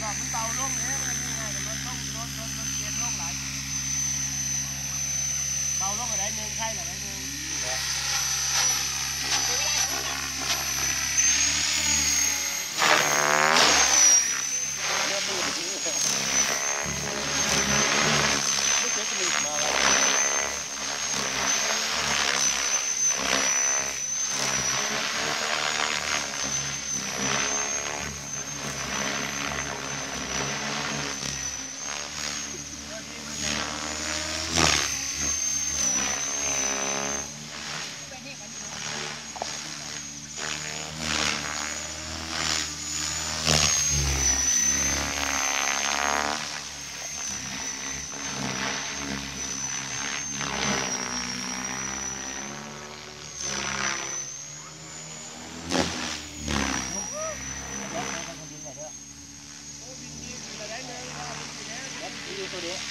มันเบาลงเนี่ยมันนี่ไงแต่รถเกียร์ลงหลายเบาลงอะไรหนึ่งใช่หรืออะไรหนึ่งตัวเดียว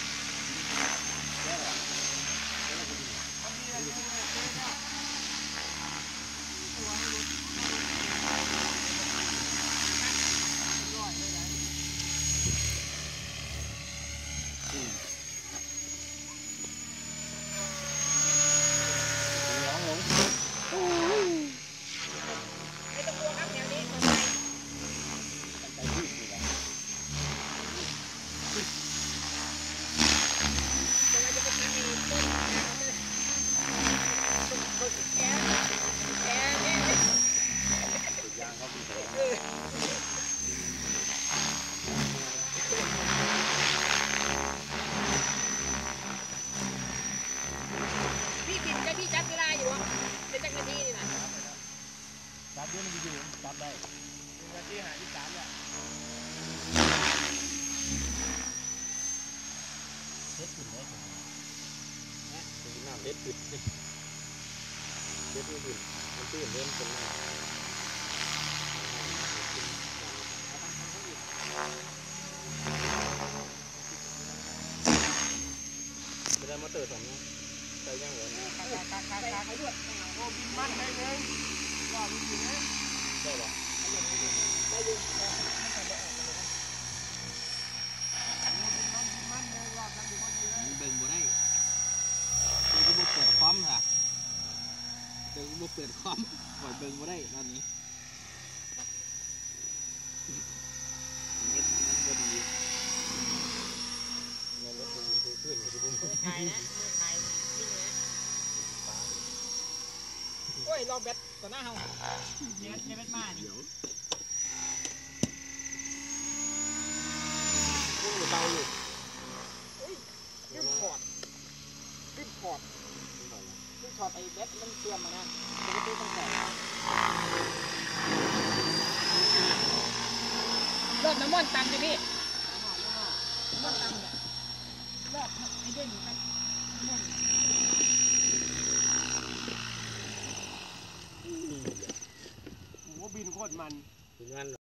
จับเดี๋ยวมันอยู่จับได้นาทีหาที่3แล้วเด็ดขึ้นเลยน้ำเด็ดขึ้นเด็ดขึ้นมันตื้นเริ่มเป็นน้ำไม่ได้มาเติร์ดสองนะใส่ย่างเหรอขาด้วยโอ้บินมันได้เลยรอบินเลยได้หรอได้อยู่มันเลยรอกันอยู่พอดีเลยเบิ่งบ่ได้คือบ่เปิดคอมค่ะเดี๋ยวบ่เปิดคอมปล่อยเบิ่งบ่ได้ตอนนี้เน็ตมันบ่ดีเงินรถดูขึ้นคือบุ้มไทยนะไทยวิ่งนะโอ้ยรอแบตต่อหน้าเฮาเน็ตมานี่เบาอยู่ขึ้นพอร์ตไอ้แบตมันเสื่อมมานะปกติต้องแต่รอบน้ำมันตันเลยพี่น้ำมันตันเนี่ยรอบไอ้เด้งอยู่ครับน้ำมันโอ้โหบินโคตรมัน